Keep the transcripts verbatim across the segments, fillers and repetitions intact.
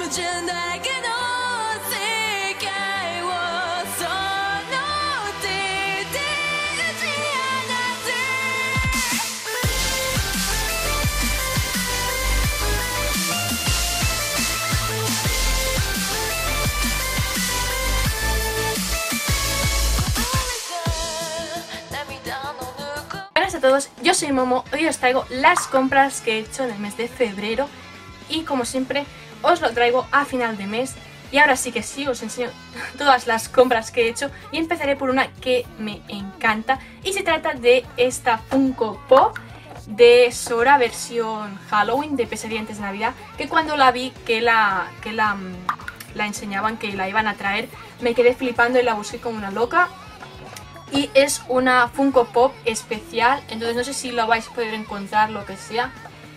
Hola a todos, yo soy Momo, hoy os traigo las compras que he hecho en el mes de febrero y como siempre os lo traigo a final de mes. Y ahora sí que sí, os enseño todas las compras que he hecho y empezaré por una que me encanta y se trata de esta Funko Pop de Sora versión Halloween de Pesadilla antes de Navidad, que cuando la vi que la, que la, la enseñaban, que la iban a traer, me quedé flipando y la busqué como una loca. Y es una Funko Pop especial, entonces no sé si la vais a poder encontrar, lo que sea.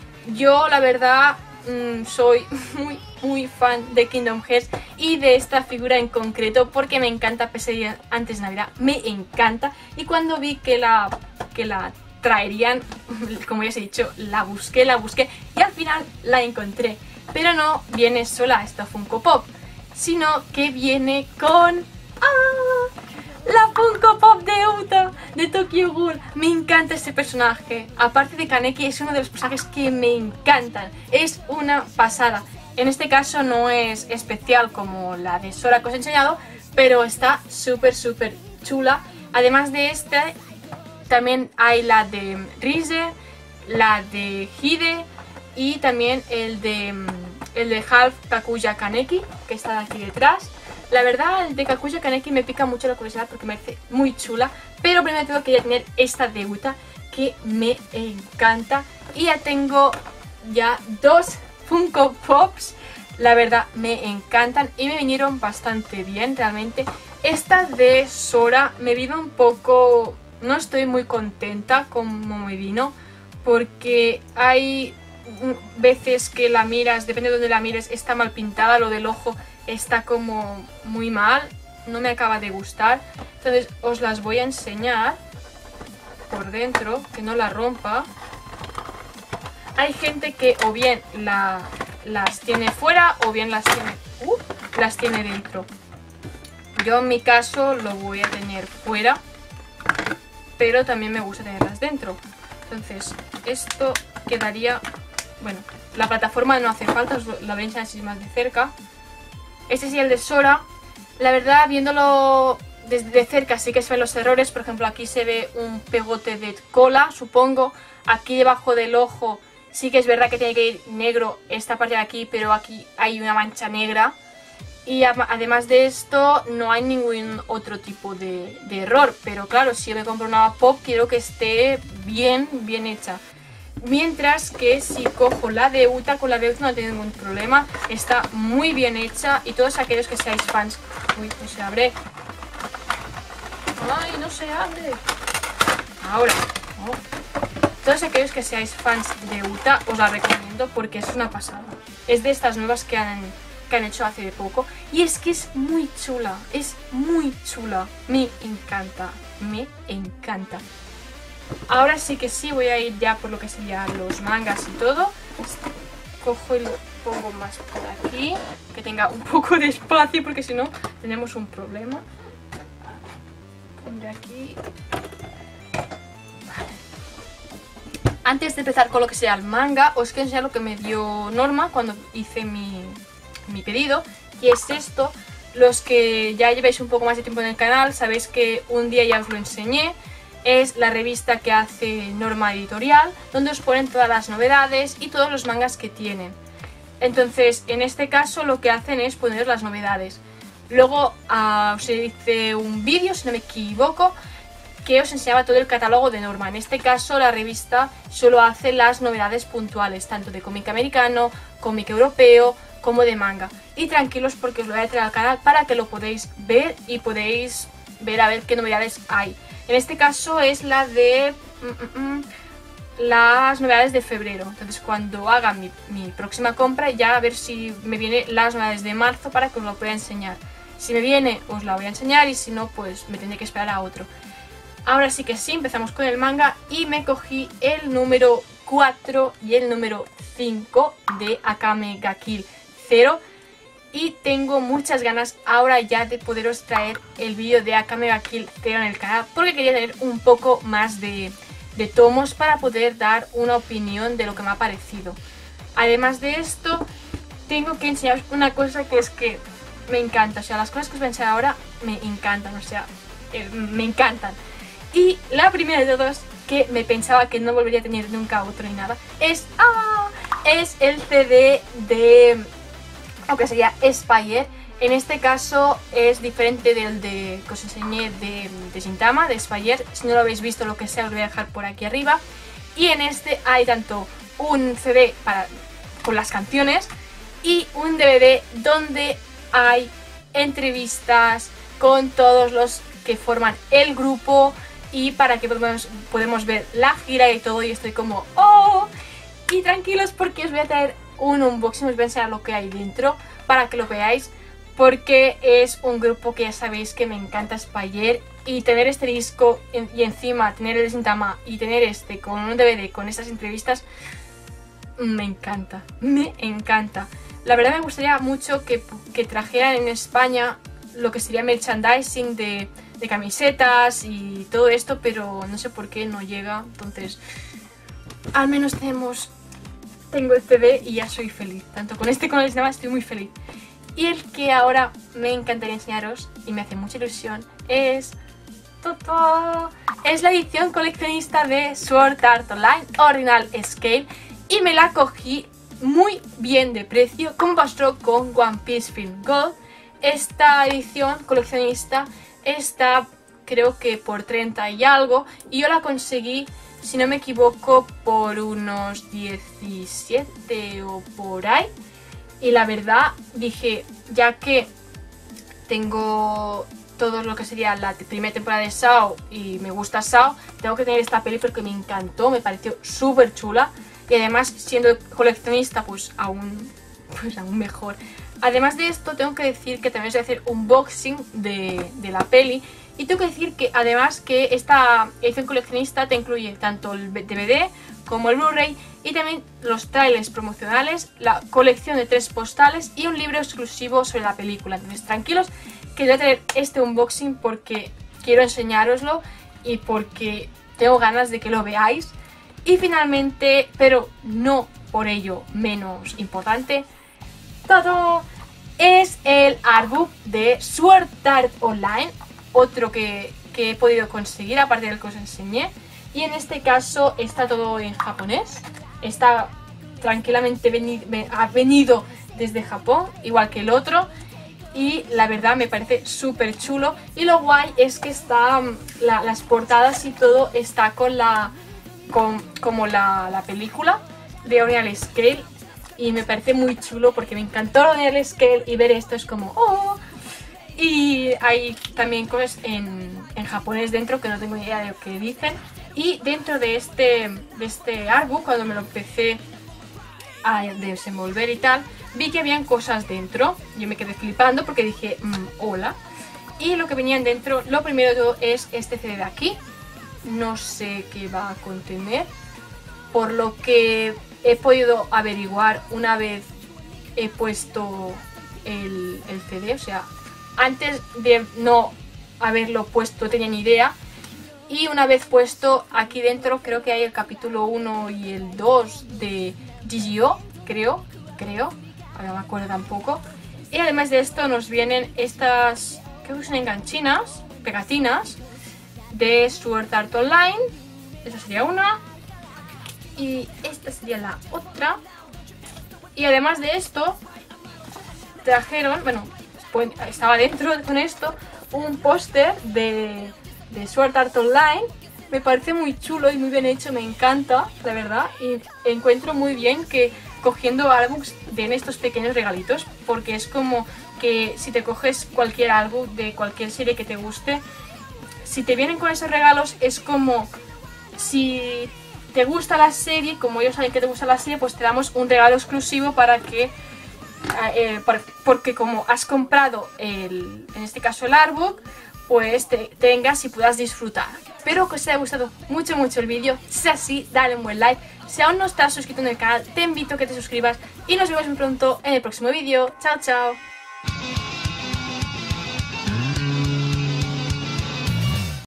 Yo la verdad mmm, soy muy muy fan de Kingdom Hearts y de esta figura en concreto porque me encanta Pesadilla antes de Navidad, me encanta. Y cuando vi que la, que la traerían, como ya os he dicho, la busqué, la busqué y al final la encontré. Pero no viene sola esta Funko Pop, sino que viene con... ¡ah! La Funko Pop de Uta, de Tokyo Ghoul. Me encanta este personaje. Aparte de Kaneki, es uno de los personajes que me encantan. Es una pasada. En este caso no es especial como la de Sora que os he enseñado, pero está súper súper chula. Además de este, también hay la de Rize, la de Hide y también el de, el de Half Kakuya Kaneki, que está aquí detrás. La verdad, el de Kakuya Kaneki me pica mucho la curiosidad porque me parece muy chula, pero primero tengo que ya tener esta de Uta que me encanta. Y ya tengo ya dos Funko Pops, la verdad me encantan y me vinieron bastante bien realmente. Esta de Sora me vino un poco... no estoy muy contenta como me vino porque hay veces que la miras, depende de dónde la mires, está mal pintada, lo del ojo está como muy mal, no me acaba de gustar. Entonces os las voy a enseñar por dentro, que no la rompa. Hay gente que o bien la, las tiene fuera o bien las tiene, uh, las tiene dentro. Yo en mi caso lo voy a tener fuera, pero también me gusta tenerlas dentro. Entonces esto quedaría... bueno, la plataforma no hace falta, os la voy a enseñar así más de cerca. Este sí, el de Sora. La verdad, viéndolo desde cerca sí que se ven los errores. Por ejemplo, aquí se ve un pegote de cola, supongo. Aquí debajo del ojo sí que es verdad que tiene que ir negro esta parte de aquí, pero aquí hay una mancha negra. Y además de esto no hay ningún otro tipo de, de error. Pero claro, si yo me compro una Pop quiero que esté bien, bien hecha. Mientras que si cojo la de Uta, con la de Uta no tengo ningún problema. Está muy bien hecha y todos aquellos que seáis fans... uy, no se abre. Ay, no se abre. Ahora. Oh. Todos aquellos que seáis fans de Uta os la recomiendo porque es una pasada. Es de estas nuevas que han, que han hecho hace poco. Y es que es muy chula. Es muy chula. Me encanta. Me encanta. Ahora sí que sí, voy a ir ya por lo que serían los mangas y todo. Cojo y lo pongo más por aquí, que tenga un poco de espacio porque si no tenemos un problema. Pondré aquí. Vale. Antes de empezar con lo que sea el manga, os quiero enseñar lo que me dio Norma cuando hice mi, mi pedido. Y es esto. Los que ya lleváis un poco más de tiempo en el canal sabéis que un día ya os lo enseñé. Es la revista que hace Norma Editorial, donde os ponen todas las novedades y todos los mangas que tienen. Entonces, en este caso lo que hacen es poner las novedades. Luego uh, os hice un vídeo, si no me equivoco, que os enseñaba todo el catálogo de Norma. En este caso la revista solo hace las novedades puntuales, tanto de cómic americano, cómic europeo, como de manga. Y tranquilos porque os lo voy a traer al canal para que lo podáis ver y podéis ver a ver qué novedades hay. En este caso es la de mm, mm, las novedades de febrero. Entonces cuando haga mi, mi próxima compra ya a ver si me viene las novedades de marzo para que os lo pueda enseñar. Si me viene os la voy a enseñar y si no pues me tendré que esperar a otro. Ahora sí que sí, empezamos con el manga y me cogí el número cuatro y el número cinco de Akame ga Kill Zero. y tengo muchas ganas ahora ya de poderos traer el vídeo de Akame ga Kill Zero en el canal, porque quería tener un poco más de, de tomos para poder dar una opinión de lo que me ha parecido. Además de esto, tengo que enseñaros una cosa que es que me encanta, o sea, las cosas que os voy a enseñar ahora me encantan, o sea, eh, me encantan. Y la primera de todos, que me pensaba que no volvería a tener nunca otro ni nada, es, ¡ah! es el C D de, aunque sería Spire. En este caso es diferente del de que os enseñé de, de Gintama, de Spire. Si no lo habéis visto, lo que sea, os lo voy a dejar por aquí arriba. Y en este hay tanto un C D para, con las canciones y un D V D donde hay entrevistas con todos los que forman el grupo y para que podemos, podemos ver la gira y todo, y estoy como ¡oh! Y tranquilos porque os voy a traer un unboxing, os voy a enseñar lo que hay dentro para que lo veáis, porque es un grupo que ya sabéis que me encanta, Spire, y tener este disco en, y encima tener el Gintama y tener este con un D V D con estas entrevistas me encanta, me encanta. La verdad me gustaría mucho que, que trajeran en España lo que sería merchandising de, de camisetas y todo esto, pero no sé por qué no llega. Entonces, al menos tenemos, tengo el C D y ya soy feliz. Tanto con este como con el Gintama estoy muy feliz. Y el que ahora me encantaría enseñaros y me hace mucha ilusión es... ¡Toto! Es la edición coleccionista de Sword Art Online Original Scale y me la cogí muy bien de precio, como pasó con One Piece Film Gold. Esta edición coleccionista está creo que por treinta y algo y yo la conseguí, si no me equivoco, por unos diecisiete o por ahí. Y la verdad dije, ya que tengo todo lo que sería la primera temporada de S A O y me gusta S A O, tengo que tener esta peli porque me encantó, me pareció súper chula. Y además, siendo coleccionista, pues aún, pues aún mejor. Además de esto, tengo que decir que también os voy a hacer un unboxing de, de la peli. Y tengo que decir que además que esta edición coleccionista te incluye tanto el D V D como el Blu-ray y también los trailers promocionales, la colección de tres postales y un libro exclusivo sobre la película. Entonces, tranquilos que voy a traer este unboxing porque quiero enseñároslo y porque tengo ganas de que lo veáis. Y finalmente, pero no por ello menos importante, todo es el artbook de Sword Art Online, otro que, que he podido conseguir aparte del que os enseñé. Y en este caso está todo en japonés, está tranquilamente veni ha venido desde Japón, igual que el otro. Y la verdad me parece súper chulo. Y lo guay es que está la, las portadas y todo está con la... Con, como la, la película de Original Scale y me parece muy chulo porque me encantó Original Scale y ver esto es como ¡oh! Y hay también cosas en, en japonés dentro que no tengo ni idea de lo que dicen. Y dentro de este, de este artbook, cuando me lo empecé a desenvolver y tal, vi que habían cosas dentro. Yo me quedé flipando porque dije mmm, hola. Y lo que venían dentro, lo primero de todo es este C D de aquí. No sé qué va a contener, por lo que he podido averiguar una vez he puesto el, el C D, o sea, antes de no haberlo puesto tenía ni idea, y una vez puesto aquí dentro creo que hay el capítulo uno y el dos de G G O, creo, creo, ahora no me acuerdo tampoco. Y además de esto nos vienen estas, creo que son enganchinas, pegatinas, de Sword Art Online. Esa sería una y esta sería la otra. Y además de esto trajeron, bueno, estaba dentro con esto un póster de, de Sword Art Online. Me parece muy chulo y muy bien hecho, me encanta, la verdad. Y encuentro muy bien que cogiendo álbums den estos pequeños regalitos, porque es como que si te coges cualquier álbum de cualquier serie que te guste, si te vienen con esos regalos es como si te gusta la serie, como ellos saben que te gusta la serie, pues te damos un regalo exclusivo para que, eh, porque como has comprado el, en este caso el artbook, pues te tengas y puedas disfrutar. Espero que os haya gustado mucho mucho el vídeo. Si es así, dale un buen like. Si aún no estás suscrito en el canal, te invito a que te suscribas y nos vemos muy pronto en el próximo vídeo. Chao, chao.